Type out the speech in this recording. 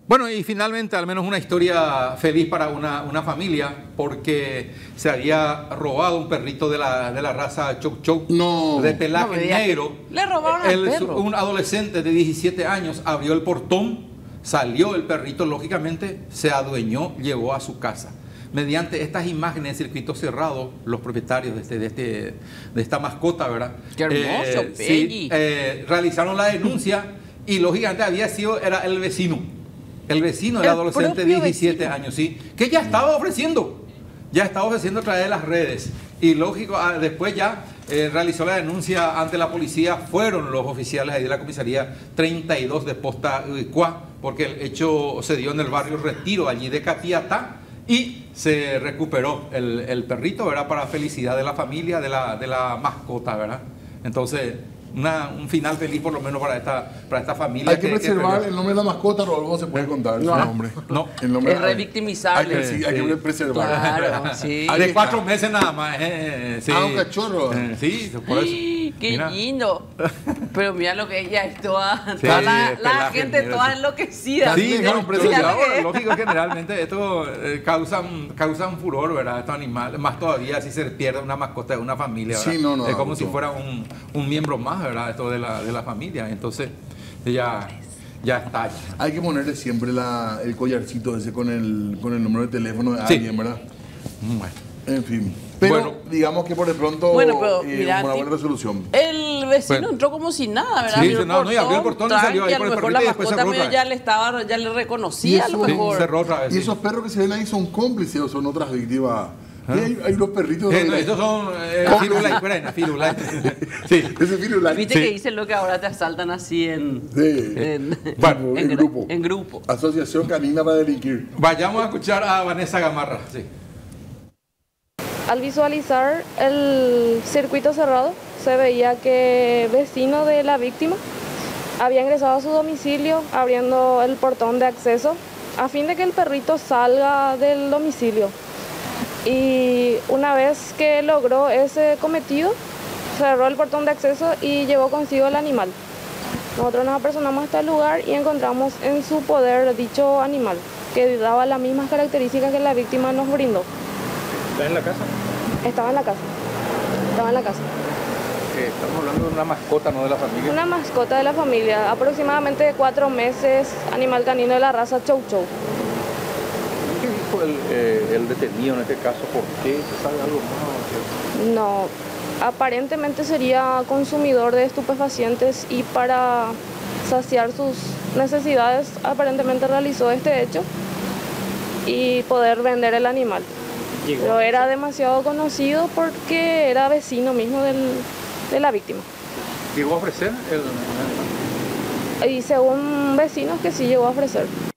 Bueno, y finalmente, al menos una historia feliz para una familia, porque se había robado un perrito de la raza Chow Chow, No. de pelaje negro. Le robaron al perro. Un adolescente de 17 años abrió el portón, salió el perrito, lógicamente se adueñó, llevó a su casa. Mediante estas imágenes de circuito cerrado, los propietarios de esta mascota, ¿verdad? ¡Qué hermoso, sí, realizaron la denuncia y lógicamente era el vecino. El vecino del adolescente de 17 años, sí, que ya estaba ofreciendo a través de las redes. Y lógico, después ya realizó la denuncia ante la policía, fueron los oficiales ahí de la comisaría 32 de Posta Cuá, porque el hecho se dio en el barrio Retiro, allí de Catiatá, y se recuperó el perrito, ¿verdad? Para felicidad de la familia, de la mascota, ¿verdad? Entonces, un final feliz por lo menos para esta familia. Hay que preservar el nombre de la mascota, Rodolfo, se puede contar su nombre. No, el nombre es revictimizable. Hay que preservar. Claro, sí. De 4 meses nada más. Sí. Un cachorro. Sí, por eso. ¡Qué Mira. lindo! Pero mira lo que ella es toda, Sí, la gente mira, toda sí. enloquecida. Sí, dejaron no, preso pero ya. ahora, lógico que generalmente esto causan furor, ¿verdad? Estos animales, más todavía si se pierde una mascota de una familia, ¿verdad? Sí, no, es como no. si fuera un miembro más, ¿verdad? Esto de la familia. Entonces, ya está. Hay que ponerle siempre el collarcito ese con el número de teléfono de alguien, ¿verdad? Bueno. En fin. Pero Bueno. digamos que por de pronto Pero mira, una buena resolución. El vecino Bueno. entró como si nada, ¿verdad? Sí, abrió el portón y salió ahí y a por lo el mejor perrito la y después mascota cerró medio otra vez. ya le reconocía a lo Sí, mejor. Cerró otra vez. Y sí. esos perros que se ven ahí son cómplices o son otras víctimas. Hay unos perritos. No, estos son firulais. Sí. Ese firulais. Viste Sí. que dicen lo que ahora te asaltan así Bueno, en grupo. En grupo. Asociación Canina para Delinquir. Vayamos a escuchar a Vanessa Gamarra. Sí. Al visualizar el circuito cerrado, se veía que vecino de la víctima había ingresado a su domicilio abriendo el portón de acceso a fin de que el perrito salga del domicilio. Y una vez que logró ese cometido, cerró el portón de acceso y llevó consigo el animal. Nosotros nos apersonamos hasta el lugar y encontramos en su poder dicho animal, que daba las mismas características que la víctima nos brindó. ¿Está en la casa? Estaba en la casa. Estaba en la casa. Estamos hablando de una mascota, no de la familia. Una mascota de la familia, aproximadamente de 4 meses, animal canino de la raza Chow Chow. ¿Qué dijo el detenido en este caso? ¿Por qué? ¿Se sabe algo más? No, aparentemente sería consumidor de estupefacientes y para saciar sus necesidades aparentemente realizó este hecho y poder vender el animal. Pero era demasiado conocido porque era vecino mismo de la víctima. ¿Llegó a ofrecer el animal? Y según vecinos que sí llegó a ofrecer.